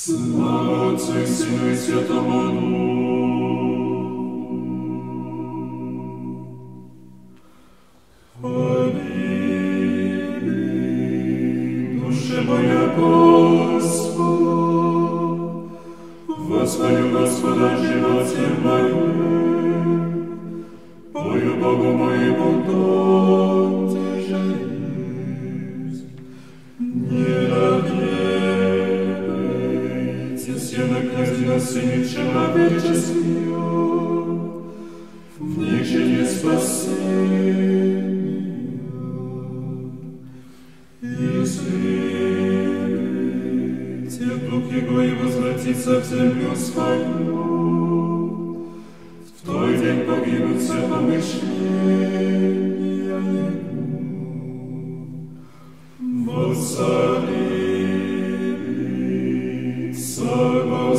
Слава Отцу и Сыну и Святому Духу. Аминь. Душа моя Господа, восхвалю Господа в животе моем, пою Богу моему донде же есть. Не надейтесь я на князе на Сыне человеческом, в них же не спасение. Излейте дух Его и возвратится в землю свою, в той день погибнут все помышления Его. Воцарится